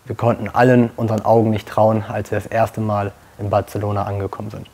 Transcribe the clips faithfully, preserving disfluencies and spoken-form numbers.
Wir konnten allen unseren Augen nicht trauen, als wir das erste Mal in Barcelona angekommen sind.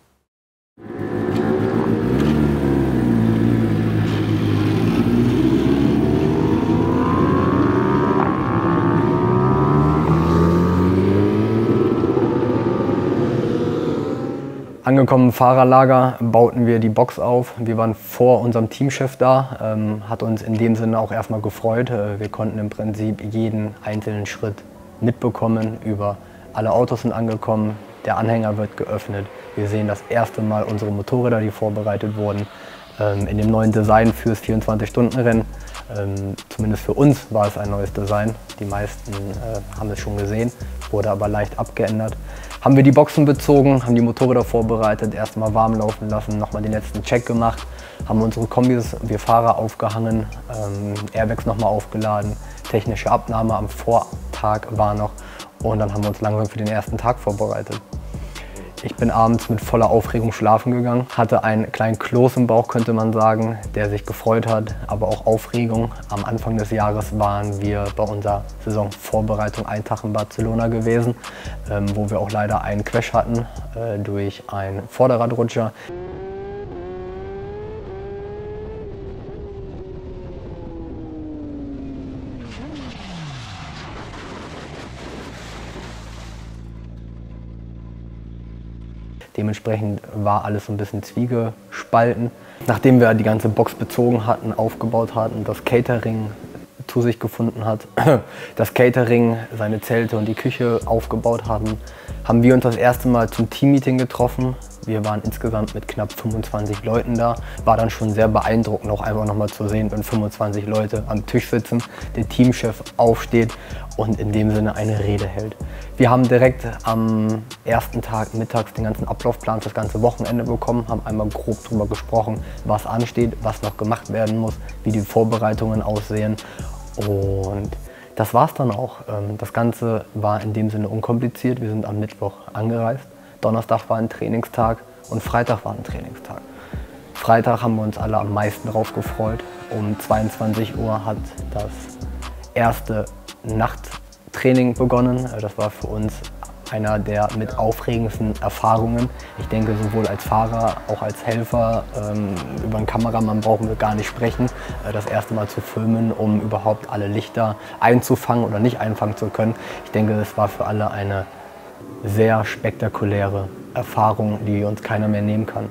Angekommen im Fahrerlager bauten wir die Box auf. Wir waren vor unserem Teamchef da, ähm, hat uns in dem Sinne auch erstmal gefreut. Wir konnten im Prinzip jeden einzelnen Schritt mitbekommen. Über alle Autos sind angekommen, der Anhänger wird geöffnet. Wir sehen das erste Mal unsere Motorräder, die vorbereitet wurden, ähm, in dem neuen Design fürs vierundzwanzig-Stunden-Rennen. Ähm, zumindest für uns war es ein neues Design. Die meisten äh, haben es schon gesehen, wurde aber leicht abgeändert. Haben wir die Boxen bezogen, haben die Motorräder vorbereitet, erstmal warm laufen lassen, nochmal den letzten Check gemacht, haben unsere Kombis, wir Fahrer aufgehangen, ähm, Airbags nochmal aufgeladen, technische Abnahme am Vortag war noch und dann haben wir uns langsam für den ersten Tag vorbereitet. Ich bin abends mit voller Aufregung schlafen gegangen, hatte einen kleinen Kloß im Bauch, könnte man sagen, der sich gefreut hat, aber auch Aufregung. Am Anfang des Jahres waren wir bei unserer Saisonvorbereitung einen Tag in Barcelona gewesen, ähm, wo wir auch leider einen Crash hatten äh, durch einen Vorderradrutscher. Dementsprechend war alles so ein bisschen zwiegespalten. Nachdem wir die ganze Box bezogen hatten, aufgebaut hatten, das Catering zu sich gefunden hat, das Catering, seine Zelte und die Küche aufgebaut haben, haben wir uns das erste Mal zum Teammeeting getroffen. Wir waren insgesamt mit knapp fünfundzwanzig Leuten da. War dann schon sehr beeindruckend, auch einfach nochmal zu sehen, wenn fünfundzwanzig Leute am Tisch sitzen, der Teamchef aufsteht und in dem Sinne eine Rede hält. Wir haben direkt am ersten Tag mittags den ganzen Ablaufplan für das ganze Wochenende bekommen, haben einmal grob darüber gesprochen, was ansteht, was noch gemacht werden muss, wie die Vorbereitungen aussehen. Und das war es dann auch. Das Ganze war in dem Sinne unkompliziert. Wir sind am Mittwoch angereist. Donnerstag war ein Trainingstag und Freitag war ein Trainingstag. Freitag haben wir uns alle am meisten drauf gefreut. Um zweiundzwanzig Uhr hat das erste Nachttraining begonnen. Das war für uns einer der mit aufregendsten Erfahrungen. Ich denke, sowohl als Fahrer, auch als Helfer, ähm, über einen Kameramann brauchen wir gar nicht sprechen. Äh, das erste Mal zu filmen, um überhaupt alle Lichter einzufangen oder nicht einfangen zu können. Ich denke, das war für alle eine sehr spektakuläre Erfahrung, die uns keiner mehr nehmen kann.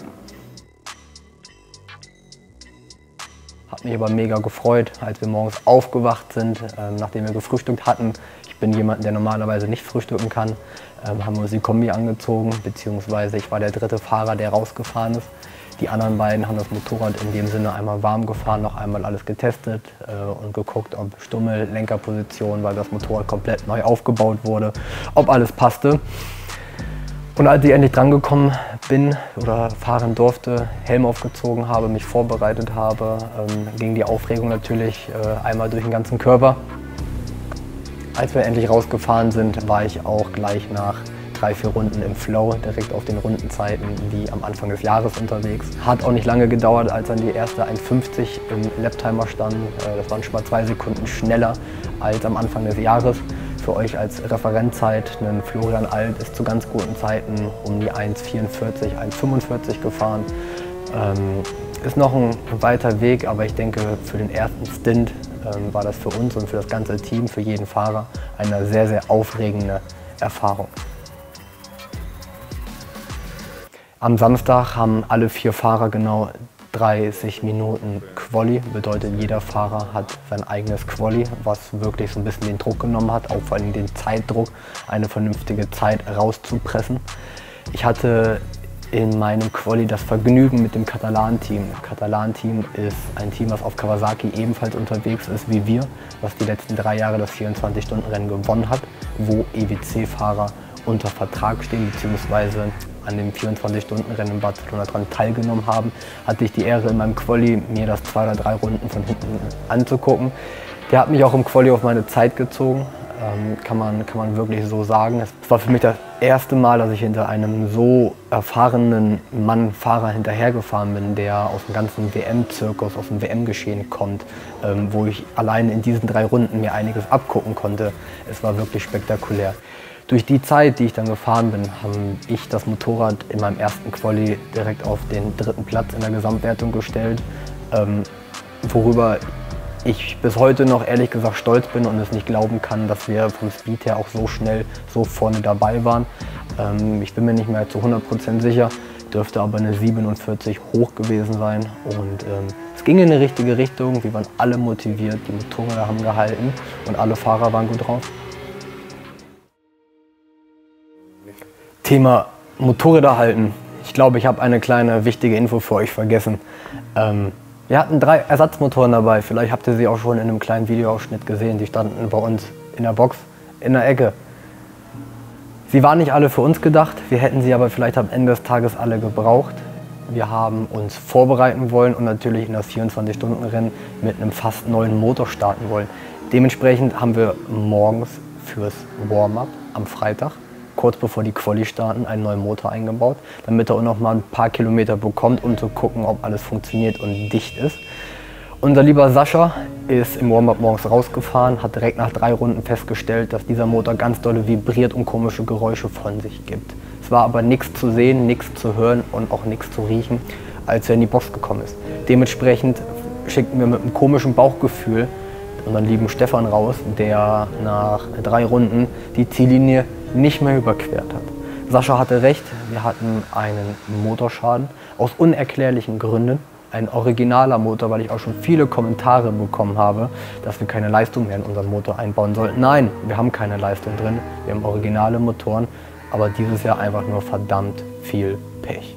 Hat mich aber mega gefreut, als wir morgens aufgewacht sind, ähm, nachdem wir gefrühstückt hatten. Ich bin jemand, der normalerweise nicht frühstücken kann. Ähm, haben wir uns die Kombi angezogen, beziehungsweise ich war der dritte Fahrer, der rausgefahren ist. Die anderen beiden haben das Motorrad in dem Sinne einmal warm gefahren, noch einmal alles getestet äh, und geguckt, ob Stummel, Lenkerposition, weil das Motorrad komplett neu aufgebaut wurde, ob alles passte. Und als ich endlich dran gekommen bin oder fahren durfte, Helm aufgezogen habe, mich vorbereitet habe, ähm, ging die Aufregung natürlich äh, einmal durch den ganzen Körper. Als wir endlich rausgefahren sind, war ich auch gleich nach drei, vier Runden im Flow, direkt auf den Rundenzeiten wie am Anfang des Jahres unterwegs. Hat auch nicht lange gedauert, als dann die erste eins fünfzig im Laptimer stand. Das waren schon mal zwei Sekunden schneller als am Anfang des Jahres. Für euch als Referenzzeit, ein Florian Alt ist zu ganz guten Zeiten um die eins vierundvierzig, eins fünfundvierzig gefahren. Ähm, ist noch ein weiter Weg, aber ich denke, für den ersten Stint ähm, war das für uns und für das ganze Team, für jeden Fahrer, eine sehr, sehr aufregende Erfahrung. Am Samstag haben alle vier Fahrer genau dreißig Minuten Quali. Bedeutet, jeder Fahrer hat sein eigenes Quali, was wirklich so ein bisschen den Druck genommen hat, auch vor allem den Zeitdruck, eine vernünftige Zeit rauszupressen. Ich hatte in meinem Quali das Vergnügen mit dem Catalan-Team. Das Catalan-Team ist ein Team, was auf Kawasaki ebenfalls unterwegs ist wie wir, was die letzten drei Jahre das vierundzwanzig-Stunden-Rennen gewonnen hat, wo E W C-Fahrer unter Vertrag stehen bzw. an dem vierundzwanzig-Stunden-Rennen in Barcelona daran teilgenommen haben, hatte ich die Ehre, in meinem Quali mir das zwei oder drei Runden von hinten anzugucken. Der hat mich auch im Quali auf meine Zeit gezogen, ähm, kann man, kann man wirklich so sagen. Es war für mich das erste Mal, dass ich hinter einem so erfahrenen Mann, Fahrer hinterhergefahren bin, der aus dem ganzen W M-Zirkus, aus dem W M-Geschehen kommt, ähm, wo ich allein in diesen drei Runden mir einiges abgucken konnte. Es war wirklich spektakulär. Durch die Zeit, die ich dann gefahren bin, habe ich das Motorrad in meinem ersten Quali direkt auf den dritten Platz in der Gesamtwertung gestellt, ähm, worüber ich bis heute noch ehrlich gesagt stolz bin und es nicht glauben kann, dass wir vom Speed her auch so schnell so vorne dabei waren. Ähm, ich bin mir nicht mehr zu hundert Prozent sicher, dürfte aber eine siebenundvierzig hoch gewesen sein. Und ähm, es ging in die richtige Richtung, wir waren alle motiviert, die Motorräder haben gehalten und alle Fahrer waren gut drauf. Thema Motorräder halten. Ich glaube, ich habe eine kleine wichtige Info für euch vergessen. Ähm, Wir hatten drei Ersatzmotoren dabei, vielleicht habt ihr sie auch schon in einem kleinen Videoausschnitt gesehen, die standen bei uns in der Box, in der Ecke. Sie waren nicht alle für uns gedacht, wir hätten sie aber vielleicht am Ende des Tages alle gebraucht. Wir haben uns vorbereiten wollen und natürlich in das vierundzwanzig-Stunden-Rennen mit einem fast neuen Motor starten wollen. Dementsprechend haben wir morgens fürs Warm-up am Freitag, kurz bevor die Quali starten, einen neuen Motor eingebaut, damit er auch noch mal ein paar Kilometer bekommt, um zu gucken, ob alles funktioniert und dicht ist. Unser lieber Sascha ist im Warm-up morgens rausgefahren, hat direkt nach drei Runden festgestellt, dass dieser Motor ganz dolle vibriert und komische Geräusche von sich gibt. Es war aber nichts zu sehen, nichts zu hören und auch nichts zu riechen, als er in die Box gekommen ist. Dementsprechend schickten wir mit einem komischen Bauchgefühl unseren lieben Stefan raus, der nach drei Runden die Ziellinie nicht mehr überquert hat. Sascha hatte recht, wir hatten einen Motorschaden aus unerklärlichen Gründen. Ein originaler Motor, weil ich auch schon viele Kommentare bekommen habe, dass wir keine Leistung mehr in unseren Motor einbauen sollten. Nein, wir haben keine Leistung drin, wir haben originale Motoren, aber dieses Jahr einfach nur verdammt viel Pech.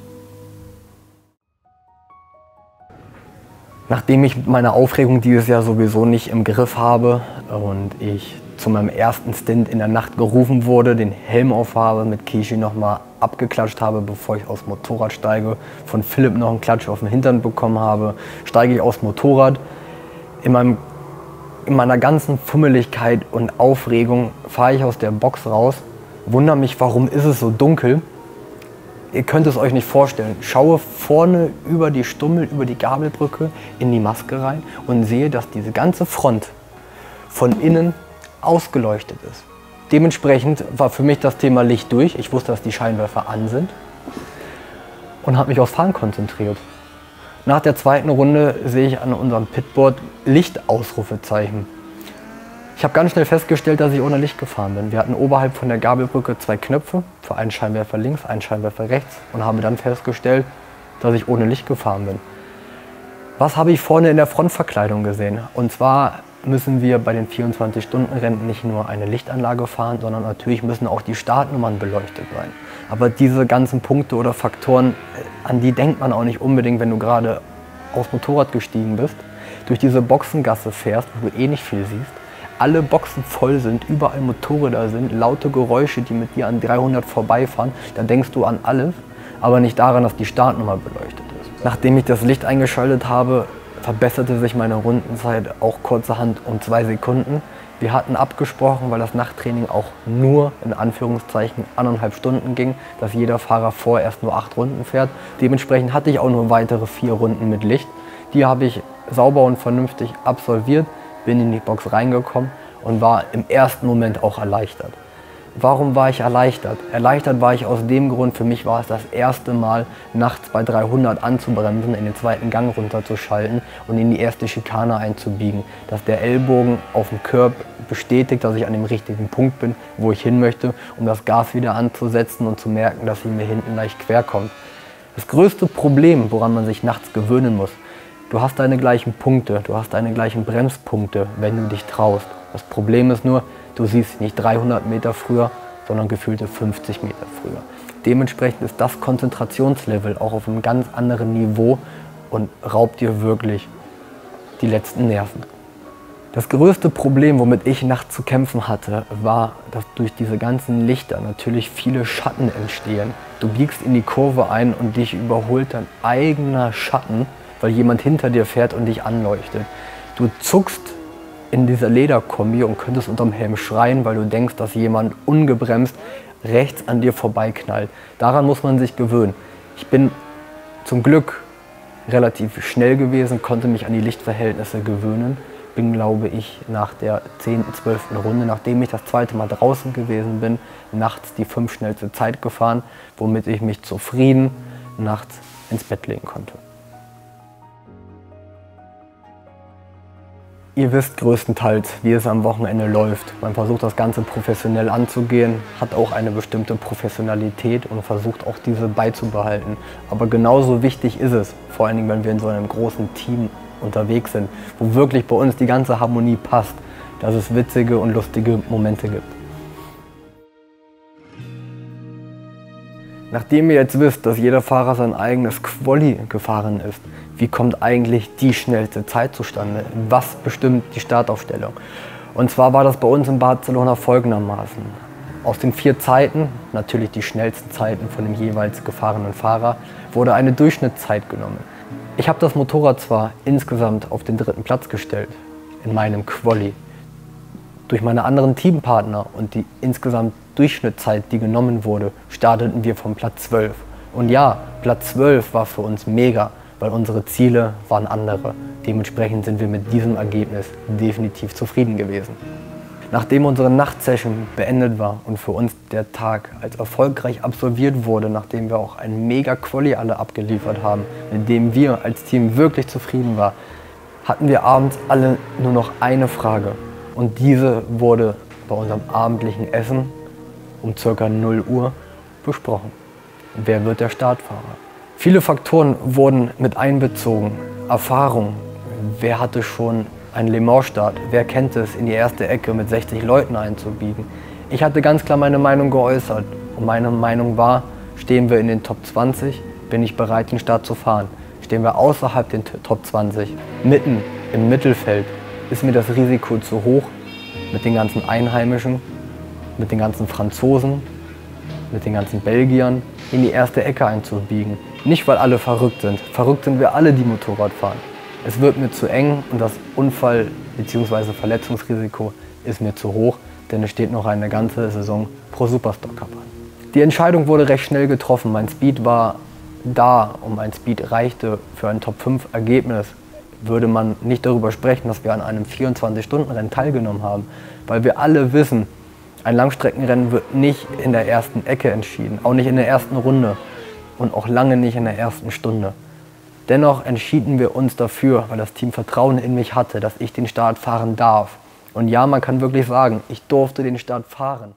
Nachdem ich meine Aufregung dieses Jahr sowieso nicht im Griff habe und ich zu meinem ersten Stint in der Nacht gerufen wurde, den Helm aufhabe, mit Kishi nochmal abgeklatscht habe, bevor ich aufs Motorrad steige, von Philipp noch einen Klatsch auf den Hintern bekommen habe, steige ich aufs Motorrad. In, meinem, in meiner ganzen Fummeligkeit und Aufregung fahre ich aus der Box raus, wundere mich, warum ist es so dunkel. Ihr könnt es euch nicht vorstellen. Schaue vorne über die Stummel, über die Gabelbrücke in die Maske rein und sehe, dass diese ganze Front von innen ausgeleuchtet ist. Dementsprechend war für mich das Thema Licht durch. Ich wusste, dass die Scheinwerfer an sind und habe mich aufs Fahren konzentriert. Nach der zweiten Runde sehe ich an unserem Pitboard Lichtausrufezeichen. Ich habe ganz schnell festgestellt, dass ich ohne Licht gefahren bin. Wir hatten oberhalb von der Gabelbrücke zwei Knöpfe, für einen Scheinwerfer links, einen Scheinwerfer rechts, und habe dann festgestellt, dass ich ohne Licht gefahren bin. Was habe ich vorne in der Frontverkleidung gesehen? Und zwar müssen wir bei den vierundzwanzig-Stunden-Rennen nicht nur eine Lichtanlage fahren, sondern natürlich müssen auch die Startnummern beleuchtet sein. Aber diese ganzen Punkte oder Faktoren, an die denkt man auch nicht unbedingt, wenn du gerade aufs Motorrad gestiegen bist, durch diese Boxengasse fährst, wo du eh nicht viel siehst, alle Boxen voll sind, überall Motorräder sind, laute Geräusche, die mit dir an dreihundert vorbeifahren, da denkst du an alles, aber nicht daran, dass die Startnummer beleuchtet ist. Nachdem ich das Licht eingeschaltet habe, verbesserte sich meine Rundenzeit auch kurzerhand um zwei Sekunden. Wir hatten abgesprochen, weil das Nachttraining auch nur in Anführungszeichen anderthalb Stunden ging, dass jeder Fahrer vorerst nur acht Runden fährt. Dementsprechend hatte ich auch nur weitere vier Runden mit Licht. Die habe ich sauber und vernünftig absolviert, bin in die Box reingekommen und war im ersten Moment auch erleichtert. Warum war ich erleichtert? Erleichtert war ich aus dem Grund, für mich war es das erste Mal, nachts bei dreihundert anzubremsen, in den zweiten Gang runterzuschalten und in die erste Schikane einzubiegen. Dass der Ellbogen auf dem Curb bestätigt, dass ich an dem richtigen Punkt bin, wo ich hin möchte, um das Gas wieder anzusetzen und zu merken, dass sie mir hinten leicht quer kommt. Das größte Problem, woran man sich nachts gewöhnen muss: Du hast deine gleichen Punkte, du hast deine gleichen Bremspunkte, wenn du dich traust. Das Problem ist nur, du siehst nicht dreihundert Meter früher, sondern gefühlte fünfzig Meter früher. Dementsprechend ist das Konzentrationslevel auch auf einem ganz anderen Niveau und raubt dir wirklich die letzten Nerven. Das größte Problem, womit ich nachts zu kämpfen hatte, war, dass durch diese ganzen Lichter natürlich viele Schatten entstehen. Du biegst in die Kurve ein und dich überholt dein eigener Schatten, weil jemand hinter dir fährt und dich anleuchtet. Du zuckst in dieser Lederkombi und könntest unterm Helm schreien, weil du denkst, dass jemand ungebremst rechts an dir vorbeiknallt. Daran muss man sich gewöhnen. Ich bin zum Glück relativ schnell gewesen, konnte mich an die Lichtverhältnisse gewöhnen. Bin, glaube ich, nach der zehnten, zwölften Runde, nachdem ich das zweite Mal draußen gewesen bin, nachts die fünf schnellste Zeit gefahren, womit ich mich zufrieden nachts ins Bett legen konnte. Ihr wisst größtenteils, wie es am Wochenende läuft. Man versucht das Ganze professionell anzugehen, hat auch eine bestimmte Professionalität und versucht auch diese beizubehalten. Aber genauso wichtig ist es, vor allen Dingen, wenn wir in so einem großen Team unterwegs sind, wo wirklich bei uns die ganze Harmonie passt, dass es witzige und lustige Momente gibt. Nachdem ihr jetzt wisst, dass jeder Fahrer sein eigenes Quali gefahren ist, wie kommt eigentlich die schnellste Zeit zustande? Was bestimmt die Startaufstellung? Und zwar war das bei uns in Barcelona folgendermaßen. Aus den vier Zeiten, natürlich die schnellsten Zeiten von dem jeweils gefahrenen Fahrer, wurde eine Durchschnittszeit genommen. Ich habe das Motorrad zwar insgesamt auf den dritten Platz gestellt, in meinem Quali. Durch meine anderen Teampartner und die insgesamt Durchschnittszeit, die genommen wurde, starteten wir vom Platz zwölf. Und ja, Platz zwölf war für uns mega, weil unsere Ziele waren andere. Dementsprechend sind wir mit diesem Ergebnis definitiv zufrieden gewesen. Nachdem unsere Nachtsession beendet war und für uns der Tag als erfolgreich absolviert wurde, nachdem wir auch ein mega Quali alle abgeliefert haben, mit dem wir als Team wirklich zufrieden waren, hatten wir abends alle nur noch eine Frage. Und diese wurde bei unserem abendlichen Essen um ca. null Uhr besprochen. Wer wird der Startfahrer? Viele Faktoren wurden mit einbezogen. Erfahrung. Wer hatte schon einen Le Mans-Start? Wer kennt es, in die erste Ecke mit sechzig Leuten einzubiegen? Ich hatte ganz klar meine Meinung geäußert. Und meine Meinung war, stehen wir in den Top zwanzig, bin ich bereit, den Start zu fahren. Stehen wir außerhalb den Top zwanzig, mitten im Mittelfeld, ist mir das Risiko zu hoch, mit den ganzen Einheimischen, mit den ganzen Franzosen, mit den ganzen Belgiern in die erste Ecke einzubiegen. Nicht, weil alle verrückt sind. Verrückt sind wir alle, die Motorrad fahren. Es wird mir zu eng und das Unfall- bzw. Verletzungsrisiko ist mir zu hoch, denn es steht noch eine ganze Saison Pro Superstock Cup an. Die Entscheidung wurde recht schnell getroffen. Mein Speed war da und mein Speed reichte für ein Top fünf Ergebnis. Würde man nicht darüber sprechen, dass wir an einem vierundzwanzig-Stunden-Rennen teilgenommen haben, weil wir alle wissen, ein Langstreckenrennen wird nicht in der ersten Ecke entschieden, auch nicht in der ersten Runde und auch lange nicht in der ersten Stunde. Dennoch entschieden wir uns dafür, weil das Team Vertrauen in mich hatte, dass ich den Start fahren darf. Und ja, man kann wirklich sagen, ich durfte den Start fahren.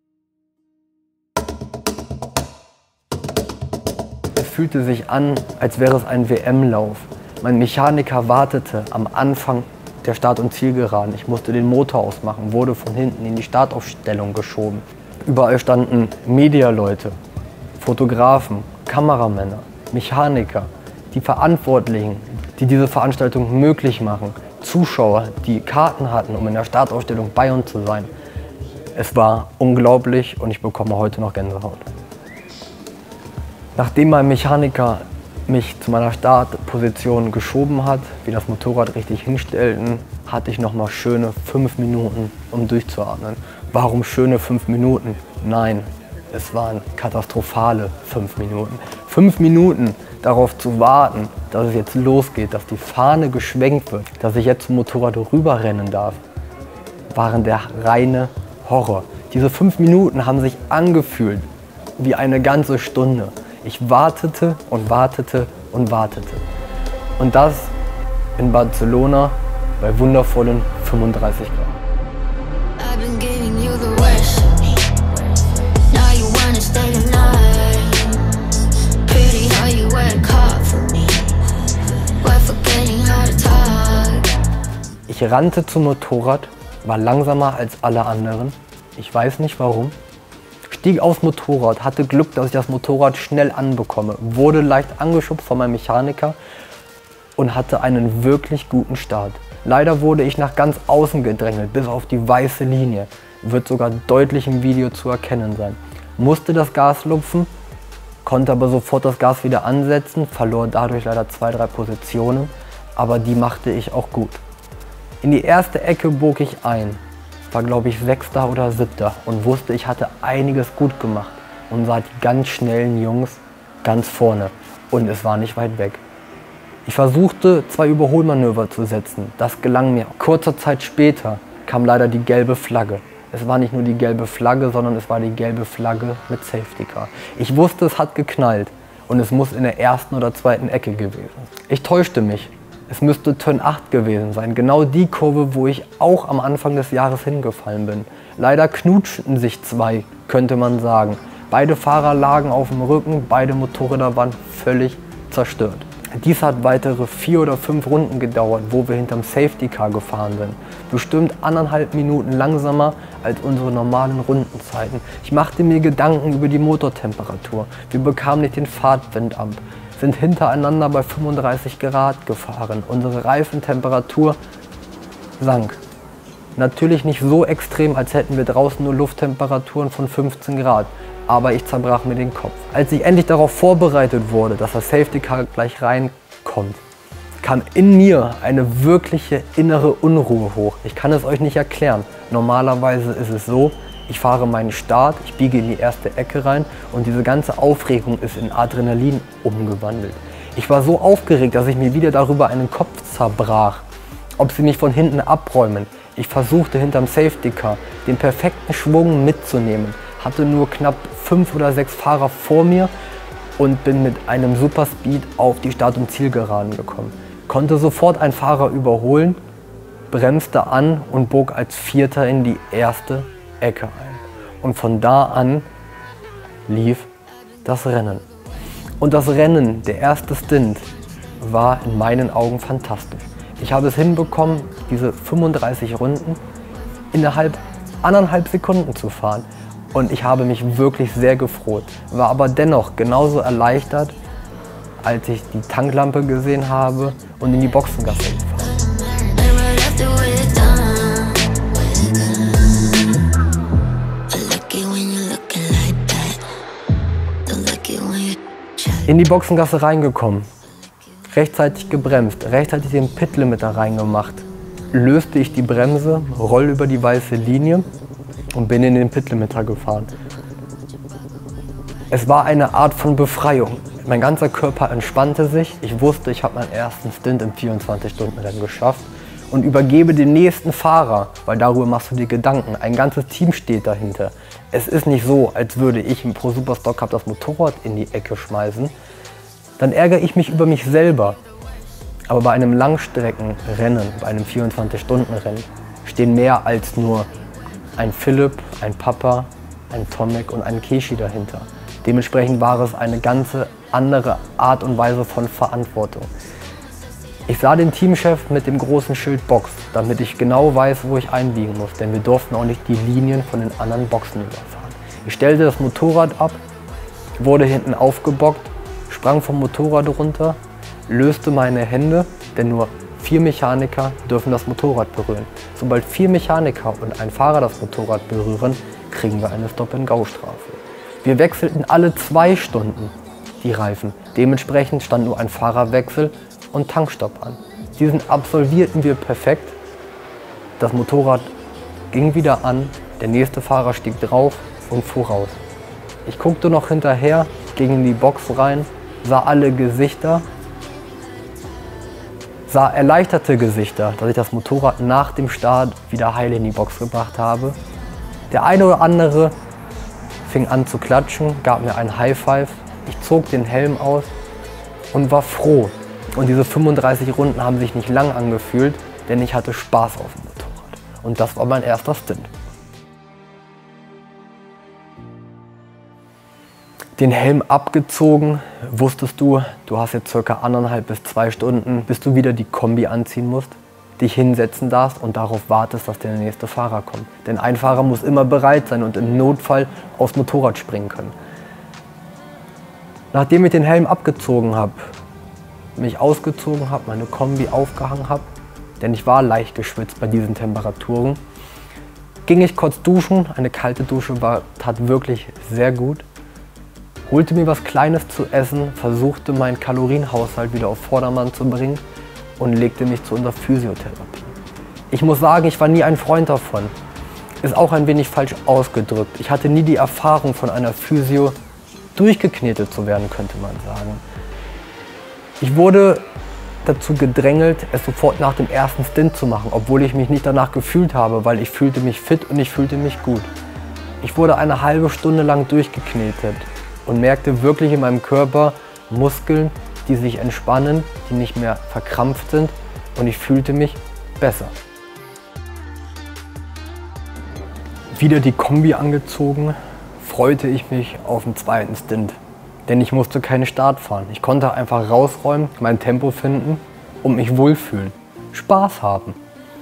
Es fühlte sich an, als wäre es ein W M-Lauf. Mein Mechaniker wartete am Anfang der Start- und Zielgeraden. Ich musste den Motor ausmachen, wurde von hinten in die Startaufstellung geschoben. Überall standen Medialeute, Fotografen, Kameramänner, Mechaniker, die Verantwortlichen, die diese Veranstaltung möglich machen, Zuschauer, die Karten hatten, um in der Startaufstellung bei uns zu sein. Es war unglaublich und ich bekomme heute noch Gänsehaut. Nachdem mein Mechaniker mich zu meiner Startposition geschoben hat, wir das Motorrad richtig hinstellten, hatte ich noch mal schöne fünf Minuten, um durchzuatmen. Warum schöne fünf Minuten? Nein, es waren katastrophale fünf Minuten. Fünf Minuten darauf zu warten, dass es jetzt losgeht, dass die Fahne geschwenkt wird, dass ich jetzt zum Motorrad rüberrennen darf, waren der reine Horror. Diese fünf Minuten haben sich angefühlt wie eine ganze Stunde. Ich wartete und wartete und wartete. Und das in Barcelona bei wundervollen fünfunddreißig Grad. Ich rannte zum Motorrad, war langsamer als alle anderen. Ich weiß nicht warum. Stieg aufs Motorrad, hatte Glück, dass ich das Motorrad schnell anbekomme, wurde leicht angeschubst von meinem Mechaniker und hatte einen wirklich guten Start. Leider wurde ich nach ganz außen gedrängelt, bis auf die weiße Linie. Wird sogar deutlich im Video zu erkennen sein. Musste das Gas lupfen, konnte aber sofort das Gas wieder ansetzen, verlor dadurch leider zwei, drei Positionen, aber die machte ich auch gut. In die erste Ecke bog ich ein. War, glaube ich, Sechster oder Siebter und wusste, ich hatte einiges gut gemacht und sah die ganz schnellen Jungs ganz vorne und es war nicht weit weg. Ich versuchte, zwei Überholmanöver zu setzen. Das gelang mir. Kurze Zeit später kam leider die gelbe Flagge. Es war nicht nur die gelbe Flagge, sondern es war die gelbe Flagge mit Safety Car. Ich wusste, es hat geknallt und es muss in der ersten oder zweiten Ecke gewesen sein. Ich täuschte mich. Es müsste Turn acht gewesen sein, genau die Kurve, wo ich auch am Anfang des Jahres hingefallen bin. Leider knutschten sich zwei, könnte man sagen. Beide Fahrer lagen auf dem Rücken, beide Motorräder waren völlig zerstört. Dies hat weitere vier oder fünf Runden gedauert, wo wir hinterm Safety Car gefahren sind. Bestimmt anderthalb Minuten langsamer als unsere normalen Rundenzeiten. Ich machte mir Gedanken über die Motortemperatur. Wir bekamen nicht den Fahrtwind ab. Sind hintereinander bei fünfunddreißig Grad gefahren. Unsere Reifentemperatur sank. Natürlich nicht so extrem, als hätten wir draußen nur Lufttemperaturen von fünfzehn Grad. Aber ich zerbrach mir den Kopf. Als ich endlich darauf vorbereitet wurde, dass das Safety Car gleich reinkommt, kam in mir eine wirkliche innere Unruhe hoch. Ich kann es euch nicht erklären. Normalerweise ist es so, ich fahre meinen Start, ich biege in die erste Ecke rein und diese ganze Aufregung ist in Adrenalin umgewandelt. Ich war so aufgeregt, dass ich mir wieder darüber einen Kopf zerbrach, ob sie mich von hinten abräumen. Ich versuchte hinterm Safety Car den perfekten Schwung mitzunehmen, hatte nur knapp fünf oder sechs Fahrer vor mir und bin mit einem Superspeed auf die Start- und Zielgeraden gekommen. Konnte sofort einen Fahrer überholen, bremste an und bog als Vierter in die erste Ecke ein. Und von da an lief das Rennen. Und das Rennen, der erste Stint, war in meinen Augen fantastisch. Ich habe es hinbekommen, diese fünfunddreißig Runden innerhalb anderthalb Sekunden zu fahren. Und ich habe mich wirklich sehr gefreut, war aber dennoch genauso erleichtert, als ich die Tanklampe gesehen habe und in die Boxengasse gefahren. In die Boxengasse reingekommen, rechtzeitig gebremst, rechtzeitig den Pit-Limiter reingemacht, löste ich die Bremse, roll über die weiße Linie und bin in den Pit-Limiter gefahren. Es war eine Art von Befreiung. Mein ganzer Körper entspannte sich. Ich wusste, ich habe meinen ersten Stint im vierundzwanzig-Stunden-Rennen geschafft und übergebe den nächsten Fahrer, weil darüber machst du dir Gedanken. Ein ganzes Team steht dahinter. Es ist nicht so, als würde ich im Pro Superstock Cup das Motorrad in die Ecke schmeißen. Dann ärgere ich mich über mich selber. Aber bei einem Langstreckenrennen, bei einem vierundzwanzig-Stunden-Rennen stehen mehr als nur ein Philipp, ein Papa, ein Tomek und ein Keshi dahinter. Dementsprechend war es eine ganze andere Art und Weise von Verantwortung. Ich sah den Teamchef mit dem großen Schild Box, damit ich genau weiß, wo ich einbiegen muss, denn wir durften auch nicht die Linien von den anderen Boxen überfahren. Ich stellte das Motorrad ab, wurde hinten aufgebockt, sprang vom Motorrad runter, löste meine Hände, denn nur vier Mechaniker dürfen das Motorrad berühren. Sobald vier Mechaniker und ein Fahrer das Motorrad berühren, kriegen wir eine Stop-and-Go-Strafe. Wir wechselten alle zwei Stunden die Reifen. Dementsprechend stand nur ein Fahrerwechsel und Tankstopp an. Diesen absolvierten wir perfekt. Das Motorrad ging wieder an, der nächste Fahrer stieg drauf und fuhr raus. Ich guckte noch hinterher, ging in die Box rein, sah alle Gesichter, sah erleichterte Gesichter, dass ich das Motorrad nach dem Start wieder heil in die Box gebracht habe. Der eine oder andere fing an zu klatschen, gab mir ein High Five. Ich zog den Helm aus und war froh. Und diese fünfunddreißig Runden haben sich nicht lang angefühlt, denn ich hatte Spaß auf dem Motorrad. Und das war mein erster Stint. Den Helm abgezogen, wusstest du, du hast jetzt circa anderthalb bis zwei Stunden, bis du wieder die Kombi anziehen musst, dich hinsetzen darfst und darauf wartest, dass der nächste Fahrer kommt. Denn ein Fahrer muss immer bereit sein und im Notfall aufs Motorrad springen können. Nachdem ich den Helm abgezogen habe, mich ausgezogen habe, meine Kombi aufgehangen habe, denn ich war leicht geschwitzt bei diesen Temperaturen, ging ich kurz duschen. Eine kalte Dusche war, tat wirklich sehr gut. Holte mir was Kleines zu essen, versuchte meinen Kalorienhaushalt wieder auf Vordermann zu bringen und legte mich zu unserer Physiotherapie. Ich muss sagen, ich war nie ein Freund davon. Ist auch ein wenig falsch ausgedrückt. Ich hatte nie die Erfahrung, von einer Physio durchgeknetet zu werden, könnte man sagen. Ich wurde dazu gedrängelt, es sofort nach dem ersten Stint zu machen, obwohl ich mich nicht danach gefühlt habe, weil ich fühlte mich fit und ich fühlte mich gut. Ich wurde eine halbe Stunde lang durchgeknetet und merkte wirklich in meinem Körper Muskeln, die sich entspannen, die nicht mehr verkrampft sind, und ich fühlte mich besser. Wieder die Kombi angezogen, freute ich mich auf den zweiten Stint. Denn ich musste keinen Start fahren. Ich konnte einfach rausräumen, mein Tempo finden und mich wohlfühlen. Spaß haben.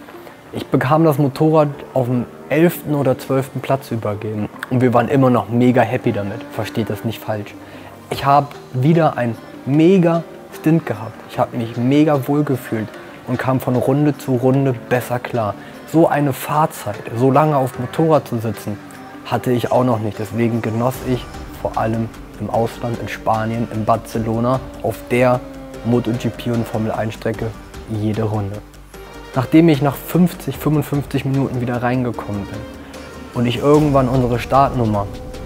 Ich bekam das Motorrad auf dem elften oder zwölften Platz übergeben. Und wir waren immer noch mega happy damit. Versteht das nicht falsch. Ich habe wieder ein mega Stint gehabt. Ich habe mich mega wohl gefühlt und kam von Runde zu Runde besser klar. So eine Fahrzeit, so lange auf dem Motorrad zu sitzen, hatte ich auch noch nicht. Deswegen genoss ich vor allem im Ausland, in Spanien, in Barcelona, auf der MotoGP und Formel eins Strecke jede Runde. Nachdem ich nach fünfzig, fünfundfünfzig Minuten wieder reingekommen bin und ich irgendwann unsere Startnummer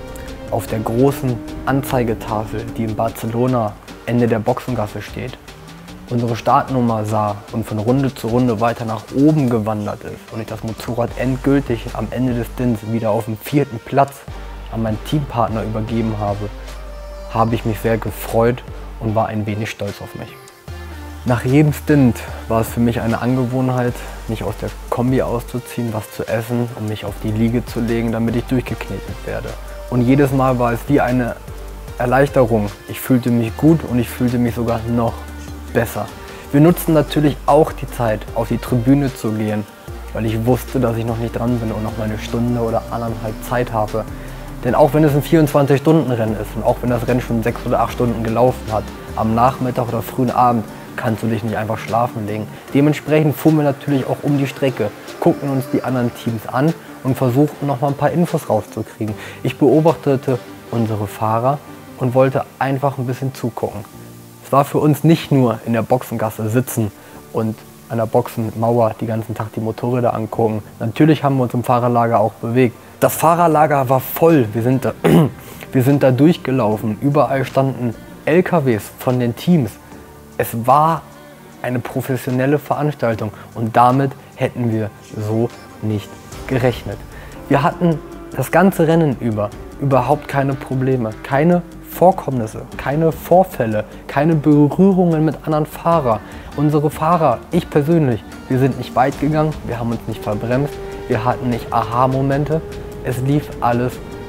auf der großen Anzeigetafel, die in Barcelona Ende der Boxengasse steht, unsere Startnummer sah und von Runde zu Runde weiter nach oben gewandert ist und ich das Motorrad endgültig am Ende des Stints wieder auf dem vierten Platz an meinen Teampartner übergeben habe, habe ich mich sehr gefreut und war ein wenig stolz auf mich. Nach jedem Stint war es für mich eine Angewohnheit, mich aus der Kombi auszuziehen, was zu essen und mich auf die Liege zu legen, damit ich durchgeknetet werde. Und jedes Mal war es wie eine Erleichterung. Ich fühlte mich gut und ich fühlte mich sogar noch besser. Wir nutzten natürlich auch die Zeit, auf die Tribüne zu gehen, weil ich wusste, dass ich noch nicht dran bin und noch mal eine Stunde oder anderthalb Zeit habe. Denn auch wenn es ein vierundzwanzig-Stunden-Rennen ist und auch wenn das Rennen schon sechs oder acht Stunden gelaufen hat, am Nachmittag oder frühen Abend kannst du dich nicht einfach schlafen legen. Dementsprechend fuhren wir natürlich auch um die Strecke, guckten uns die anderen Teams an und versuchten noch mal ein paar Infos rauszukriegen. Ich beobachtete unsere Fahrer und wollte einfach ein bisschen zugucken. Es war für uns nicht nur in der Boxengasse sitzen und an der Boxenmauer die ganzen Tag die Motorräder angucken. Natürlich haben wir uns im Fahrerlager auch bewegt. Das Fahrerlager war voll, wir sind da, wir sind da durchgelaufen. Überall standen L K Ws von den Teams. Es war eine professionelle Veranstaltung und damit hätten wir so nicht gerechnet. Wir hatten das ganze Rennen über überhaupt keine Probleme, keine Vorkommnisse, keine Vorfälle, keine Berührungen mit anderen Fahrern. Unsere Fahrer, ich persönlich, wir sind nicht weit gegangen, wir haben uns nicht verbremst, wir hatten nicht Aha-Momente. Es lief alles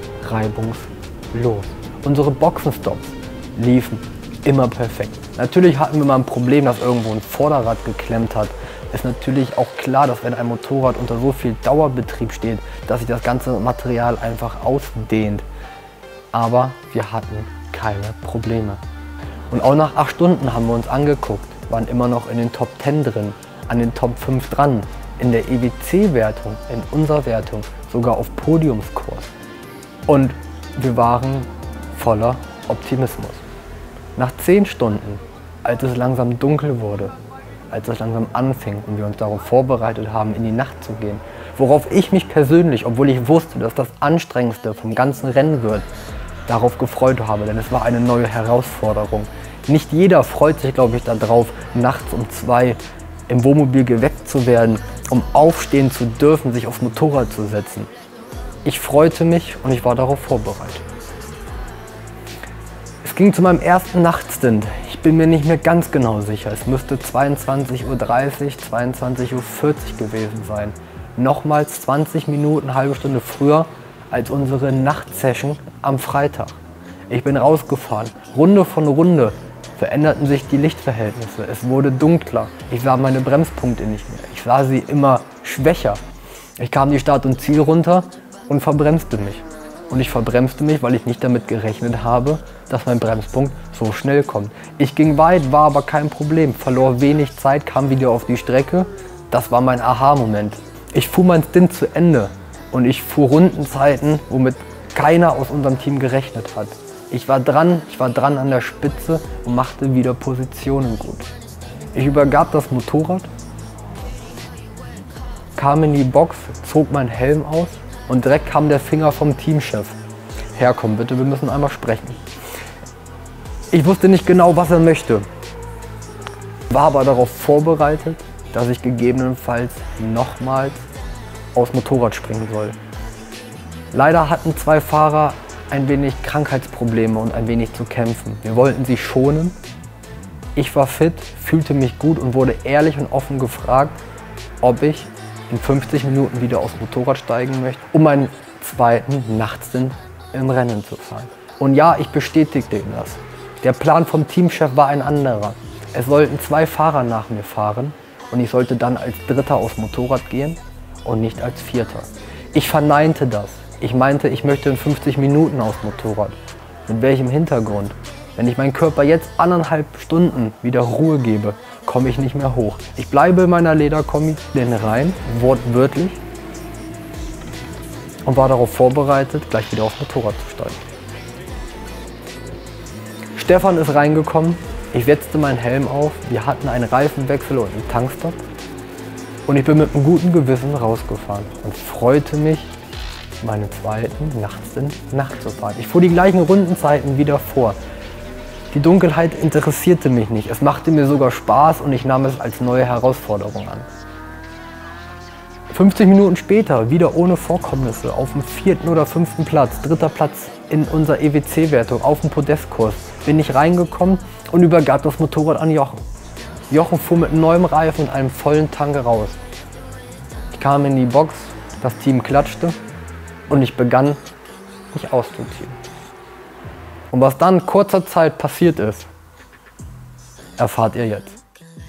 reibungslos. Unsere Boxenstops liefen immer perfekt. Natürlich hatten wir mal ein Problem, dass irgendwo ein Vorderrad geklemmt hat. Ist natürlich auch klar, dass wenn ein Motorrad unter so viel Dauerbetrieb steht, dass sich das ganze Material einfach ausdehnt. Aber wir hatten keine Probleme. Und auch nach acht Stunden haben wir uns angeguckt, waren immer noch in den Top zehn drin, an den Top fünf dran, in der E W C-Wertung, in unserer Wertung, sogar auf Podiumskurs. Und wir waren voller Optimismus. Nach zehn Stunden, als es langsam dunkel wurde, als es langsam anfing und wir uns darauf vorbereitet haben, in die Nacht zu gehen, worauf ich mich persönlich, obwohl ich wusste, dass das Anstrengendste vom ganzen Rennen wird, darauf gefreut habe, denn es war eine neue Herausforderung. Nicht jeder freut sich, glaube ich, darauf, nachts um zwei im Wohnmobil geweckt zu werden, um aufstehen zu dürfen, sich aufs Motorrad zu setzen. Ich freute mich und ich war darauf vorbereitet. Es ging zu meinem ersten Nachtstint. Ich bin mir nicht mehr ganz genau sicher. Es müsste zweiundzwanzig Uhr dreißig, zweiundzwanzig Uhr vierzig gewesen sein. Nochmals zwanzig Minuten, eine halbe Stunde früher als unsere Nachtsession am Freitag. Ich bin rausgefahren. Runde von Runde veränderten sich die Lichtverhältnisse. Es wurde dunkler. Ich sah meine Bremspunkte nicht mehr. Ich sah sie immer schwächer. Ich kam die Start- und Ziel runter und verbremste mich. Und ich verbremste mich, weil ich nicht damit gerechnet habe, dass mein Bremspunkt so schnell kommt. Ich ging weit, war aber kein Problem. Verlor wenig Zeit, kam wieder auf die Strecke. Das war mein Aha-Moment. Ich fuhr mein Stint zu Ende und ich fuhr Rundenzeiten, womit keiner aus unserem Team gerechnet hat. Ich war dran, ich war dran an der Spitze und machte wieder Positionen gut. Ich übergab das Motorrad kam in die Box, zog meinen Helm aus und direkt kam der Finger vom Teamchef. Herkomm bitte, wir müssen einmal sprechen. Ich wusste nicht genau, was er möchte, war aber darauf vorbereitet, dass ich gegebenenfalls nochmals aufs Motorrad springen soll. Leider hatten zwei Fahrer ein wenig Krankheitsprobleme und ein wenig zu kämpfen. Wir wollten sie schonen. Ich war fit, fühlte mich gut und wurde ehrlich und offen gefragt, ob ich in fünfzig Minuten wieder aufs Motorrad steigen möchte, um meinen zweiten Nachtstint im Rennen zu fahren. Und ja, ich bestätigte das. Der Plan vom Teamchef war ein anderer. Es sollten zwei Fahrer nach mir fahren und ich sollte dann als Dritter aufs Motorrad gehen und nicht als Vierter. Ich verneinte das. Ich meinte, ich möchte in fünfzig Minuten aufs Motorrad. Mit welchem Hintergrund? Wenn ich meinem Körper jetzt anderthalb Stunden wieder Ruhe gebe, komme ich nicht mehr hoch. Ich bleibe in meiner Lederkombi denn rein, wortwörtlich, und war darauf vorbereitet, gleich wieder aufs Motorrad zu steigen. Stefan ist reingekommen, ich setzte meinen Helm auf, wir hatten einen Reifenwechsel und einen Tankstopp und ich bin mit einem guten Gewissen rausgefahren und freute mich, meinen zweiten Nachtstint nachzufahren. Ich fuhr die gleichen Rundenzeiten wieder vor. Die Dunkelheit interessierte mich nicht, es machte mir sogar Spaß und ich nahm es als neue Herausforderung an. fünfzig Minuten später, wieder ohne Vorkommnisse, auf dem vierten oder fünften Platz, dritter Platz in unserer E W C-Wertung, auf dem Podestkurs, bin ich reingekommen und übergab das Motorrad an Jochen. Jochen fuhr mit neuem Reifen und einem vollen Tank raus. Ich kam in die Box, das Team klatschte und ich begann, mich auszuziehen. Und was dann in kurzer Zeit passiert ist, erfahrt ihr jetzt.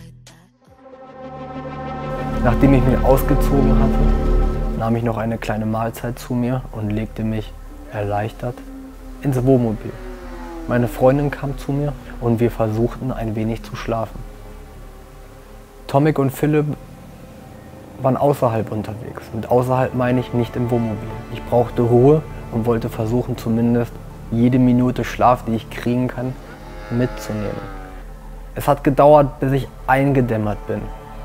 Nachdem ich mich ausgezogen hatte, nahm ich noch eine kleine Mahlzeit zu mir und legte mich erleichtert ins Wohnmobil. Meine Freundin kam zu mir und wir versuchten ein wenig zu schlafen. Tomek und Philipp waren außerhalb unterwegs. Mit außerhalb meine ich nicht im Wohnmobil. Ich brauchte Ruhe und wollte versuchen, zumindest jede Minute Schlaf, die ich kriegen kann, mitzunehmen. Es hat gedauert, bis ich eingedämmert bin.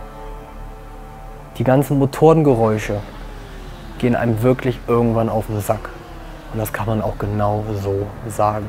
Die ganzen Motorengeräusche gehen einem wirklich irgendwann auf den Sack. Und das kann man auch genau so sagen.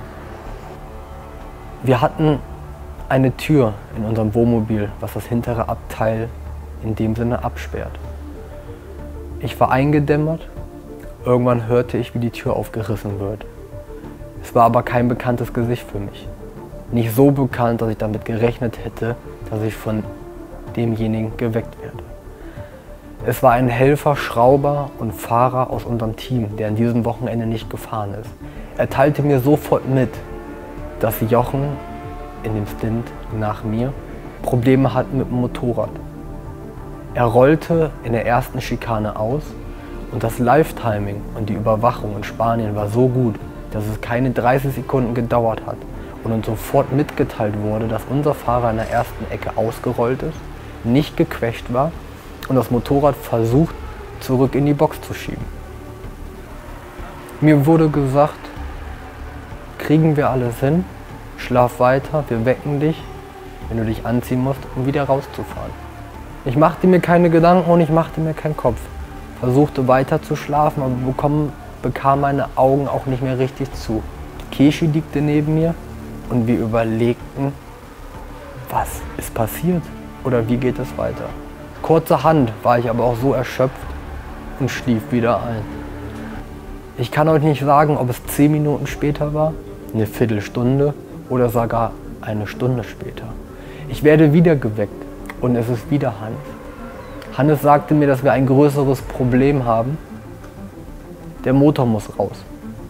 Wir hatten eine Tür in unserem Wohnmobil, was das hintere Abteil in dem Sinne absperrt. Ich war eingedämmert, irgendwann hörte ich, wie die Tür aufgerissen wird. Es war aber kein bekanntes Gesicht für mich. Nicht so bekannt, dass ich damit gerechnet hätte, dass ich von demjenigen geweckt werde. Es war ein Helfer, Schrauber und Fahrer aus unserem Team, der an diesem Wochenende nicht gefahren ist. Er teilte mir sofort mit, dass Jochen in dem Stint nach mir Probleme hat mit dem Motorrad. Er rollte in der ersten Schikane aus und das Live-Timing und die Überwachung in Spanien war so gut, dass es keine dreißig Sekunden gedauert hat und uns sofort mitgeteilt wurde, dass unser Fahrer in der ersten Ecke ausgerollt ist, nicht gequetscht war und das Motorrad versucht, zurück in die Box zu schieben. Mir wurde gesagt, kriegen wir alles hin, schlaf weiter, wir wecken dich, wenn du dich anziehen musst, um wieder rauszufahren. Ich machte mir keine Gedanken und ich machte mir keinen Kopf. Versuchte weiter zu schlafen, aber bekam, bekam meine Augen auch nicht mehr richtig zu. Keshi liegte neben mir und wir überlegten, was ist passiert oder wie geht es weiter. Kurzerhand war ich aber auch so erschöpft und schlief wieder ein. Ich kann euch nicht sagen, ob es zehn Minuten später war, eine Viertelstunde oder sogar eine Stunde später. Ich werde wieder geweckt und es ist wieder Hannes. Hannes sagte mir, dass wir ein größeres Problem haben. Der Motor muss raus.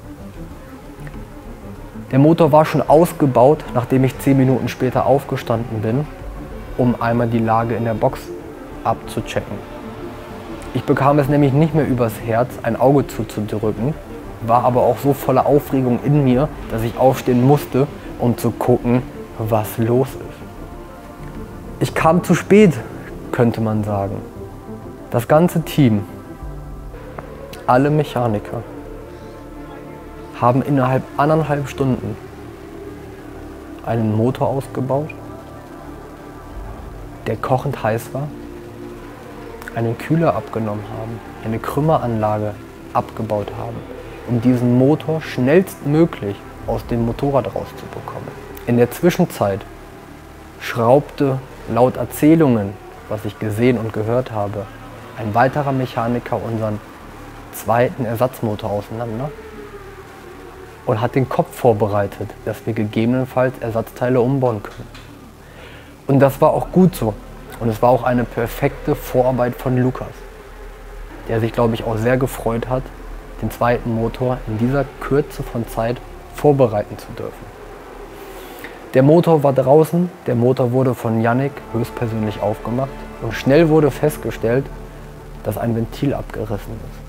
Der Motor war schon ausgebaut, nachdem ich zehn Minuten später aufgestanden bin, um einmal die Lage in der Box abzuchecken. Ich bekam es nämlich nicht mehr übers Herz, ein Auge zuzudrücken, war aber auch so voller Aufregung in mir, dass ich aufstehen musste, um zu gucken, was los ist. Ich kam zu spät, könnte man sagen. Das ganze Team, alle Mechaniker, haben innerhalb anderthalb Stunden einen Motor ausgebaut, der kochend heiß war, einen Kühler abgenommen haben, eine Krümmeranlage abgebaut haben, um diesen Motor schnellstmöglich aus dem Motorrad rauszubekommen. In der Zwischenzeit schraubte laut Erzählungen, was ich gesehen und gehört habe, ein weiterer Mechaniker unseren zweiten Ersatzmotor auseinander und hat den Kopf vorbereitet, dass wir gegebenenfalls Ersatzteile umbauen können. Und das war auch gut so. Und es war auch eine perfekte Vorarbeit von Lukas, der sich, glaube ich, auch sehr gefreut hat, den zweiten Motor in dieser Kürze von Zeit vorbereiten zu dürfen. Der Motor war draußen, der Motor wurde von Yannick höchstpersönlich aufgemacht und schnell wurde festgestellt, dass ein Ventil abgerissen ist.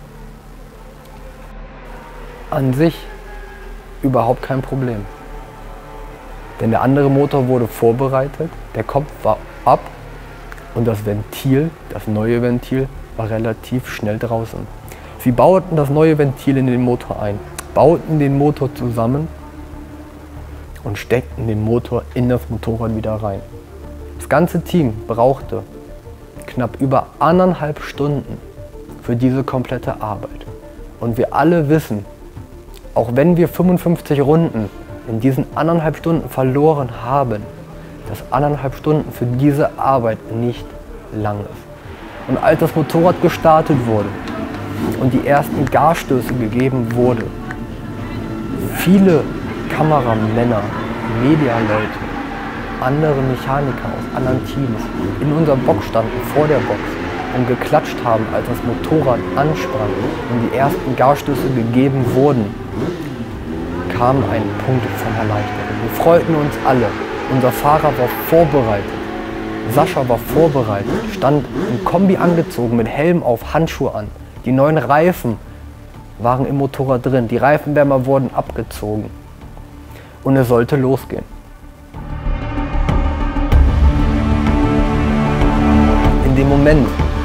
An sich überhaupt kein Problem. Denn der andere Motor wurde vorbereitet, der Kopf war ab und das Ventil, das neue Ventil, war relativ schnell draußen. Sie bauten das neue Ventil in den Motor ein, bauten den Motor zusammen und steckten den Motor in das Motorrad wieder rein. Das ganze Team brauchte knapp über anderthalb Stunden für diese komplette Arbeit. Und wir alle wissen, auch wenn wir fünfundfünfzig Runden in diesen anderthalb Stunden verloren haben, dass anderthalb Stunden für diese Arbeit nicht lang ist. Und als das Motorrad gestartet wurde und die ersten Gasstöße gegeben wurde, viele Kameramänner, Medialeute, andere Mechaniker aus anderen Teams in unserer Box standen, vor der Box, und geklatscht haben, als das Motorrad ansprang und die ersten Gasstöße gegeben wurden, kam ein Punkt von Erleichterung. Wir freuten uns alle. Unser Fahrer war vorbereitet. Sascha war vorbereitet, stand im Kombi angezogen, mit Helm auf, Handschuhe an. Die neuen Reifen waren im Motorrad drin. Die Reifenwärmer wurden abgezogen. Und es sollte losgehen. In dem Moment,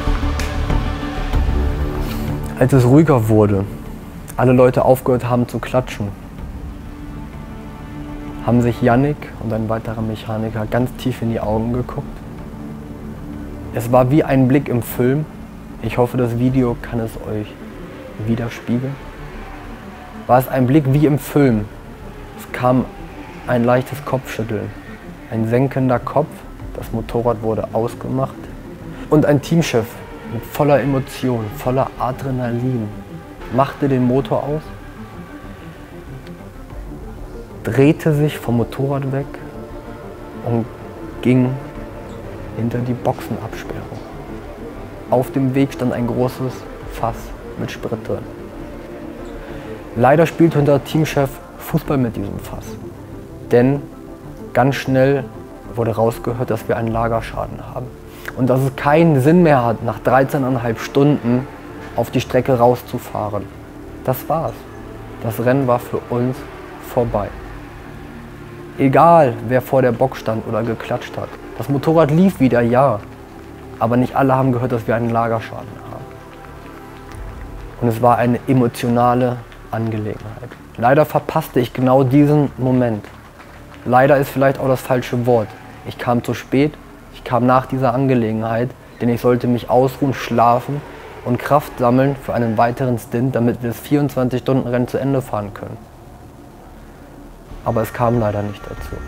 als es ruhiger wurde, alle Leute aufgehört haben zu klatschen, haben sich Yannick und ein weiterer Mechaniker ganz tief in die Augen geguckt. Es war wie ein Blick im Film. Ich hoffe, das Video kann es euch widerspiegeln. War es ein Blick wie im Film. Es kam ein leichtes Kopfschütteln, ein senkender Kopf, das Motorrad wurde ausgemacht und ein Teamchef mit voller Emotion, voller Adrenalin machte den Motor aus, drehte sich vom Motorrad weg und ging hinter die Boxenabsperrung. Auf dem Weg stand ein großes Fass mit Sprit drin. Leider spielte unser Teamchef Fußball mit diesem Fass, denn ganz schnell wurde rausgehört, dass wir einen Lagerschaden haben und dass es keinen Sinn mehr hat, nach dreizehneinhalb Stunden auf die Strecke rauszufahren. Das war's. Das Rennen war für uns vorbei. Egal, wer vor der Box stand oder geklatscht hat. Das Motorrad lief wieder, ja, aber nicht alle haben gehört, dass wir einen Lagerschaden haben. Und es war eine emotionale Angelegenheit. Leider verpasste ich genau diesen Moment. Leider ist vielleicht auch das falsche Wort. Ich kam zu spät, ich kam nach dieser Angelegenheit, denn ich sollte mich ausruhen, schlafen und Kraft sammeln für einen weiteren Stint, damit wir das vierundzwanzig-Stunden-Rennen zu Ende fahren können. Aber es kam leider nicht dazu.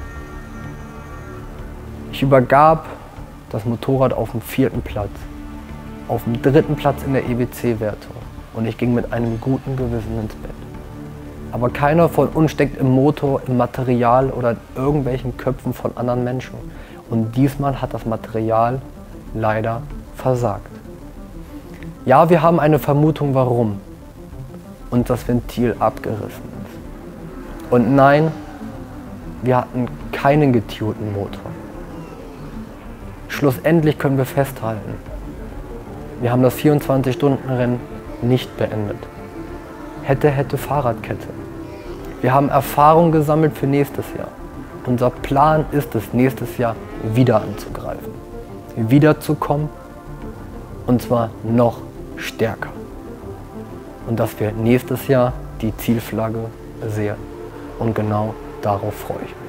Ich übergab das Motorrad auf dem vierten Platz, auf dem dritten Platz in der E W C-Wertung und ich ging mit einem guten Gewissen ins Bett. Aber keiner von uns steckt im Motor, im Material oder in irgendwelchen Köpfen von anderen Menschen. Und diesmal hat das Material leider versagt. Ja, wir haben eine Vermutung, warum uns das Ventil abgerissen ist. Und nein, wir hatten keinen getunten Motor. Schlussendlich können wir festhalten, wir haben das vierundzwanzig-Stunden-Rennen nicht beendet. Hätte, hätte Fahrradkette. Wir haben Erfahrung gesammelt für nächstes Jahr. Unser Plan ist es, nächstes Jahr wieder anzugreifen. Wiederzukommen und zwar noch stärker. Und dass wir nächstes Jahr die Zielflagge sehen. Und genau darauf freue ich mich.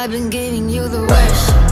I've been giving you the rush.